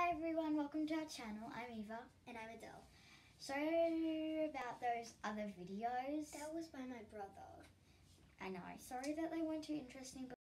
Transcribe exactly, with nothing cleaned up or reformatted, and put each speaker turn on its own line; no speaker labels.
Hi everyone, welcome to our channel. I'm Eva.
And I'm Adele.
Sorry about those other videos.
That was by my brother.
I know, sorry that they weren't too interesting. But